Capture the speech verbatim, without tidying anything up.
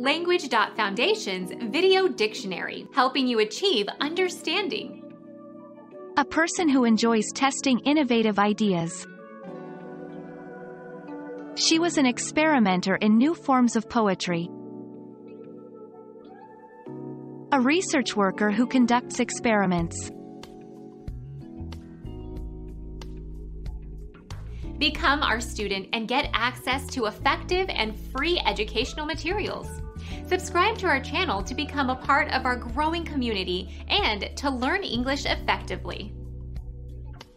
Language dot Foundation's Video Dictionary, helping you achieve understanding. A person who enjoys testing innovative ideas. She was an experimenter in new forms of poetry. A research worker who conducts experiments. Become our student and get access to effective and free educational materials. Subscribe to our channel to become a part of our growing community and to learn English effectively.